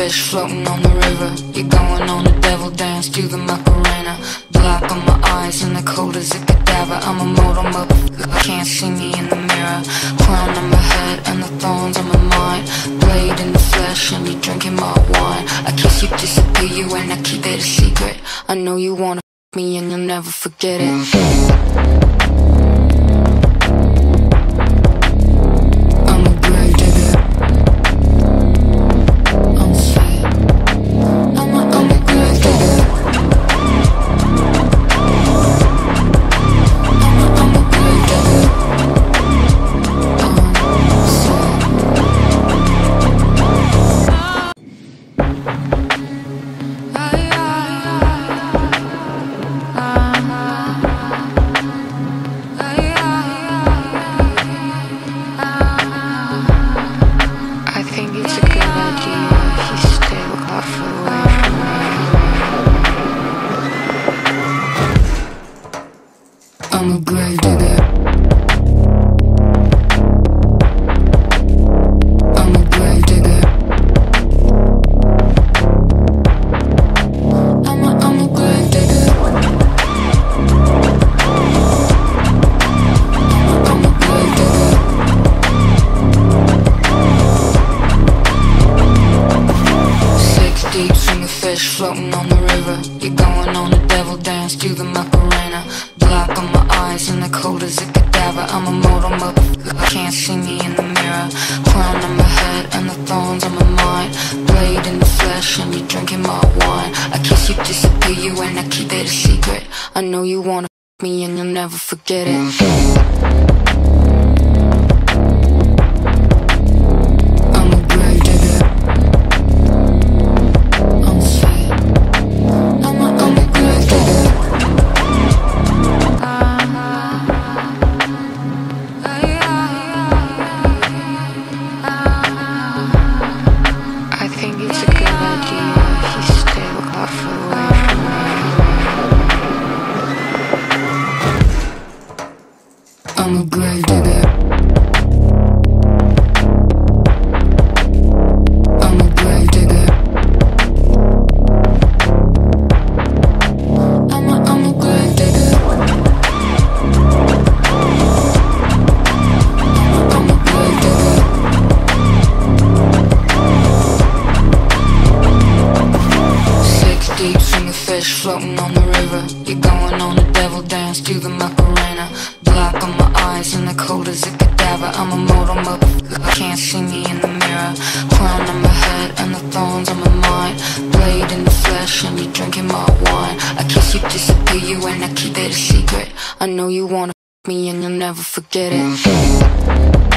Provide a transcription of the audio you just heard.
fish floating on the river. You're going on a devil dance to the Macarena. Black on my eyes and the cold as a cadaver. I'm a mortal motherfucker, can't see me in the mirror. Crown on my head and the thorns on my mind. Blade in the flesh and you drinking my wine. I kiss you, disappear you, and I keep it a secret. I know you wanna me and you'll never forget it. I'm a grave digger. I'm a grave digger. I'm a grave digger. I'm a grave digger. 6 deep, swinging fish floating on the river. You're going on a devil dance to the Macarena. Black on my eyes and the cold as a cadaver. I'm a mortal motherfucker, can't see me in the mirror. Crown on my head and the thorns on my mind. Blade in the flesh and you drinking my wine. I kiss you, disappear you, and I keep it a secret. I know you wanna me and you'll never forget it. I'm a grave digger. I'm a grave digger. I'm a grave digger. I'm a grave digger. 6 deep, swinging fish floating on the river. You're going on a devil dance to the Macarena. Black on my eyes and the cold as a cadaver. I'm a mortal motherfucker, can't see me in the mirror. Crown on my head and the thorns on my mind. Blade in the flesh and you drinking my wine. I kiss you, disappear you, and I keep it a secret. I know you wanna me and you'll never forget it.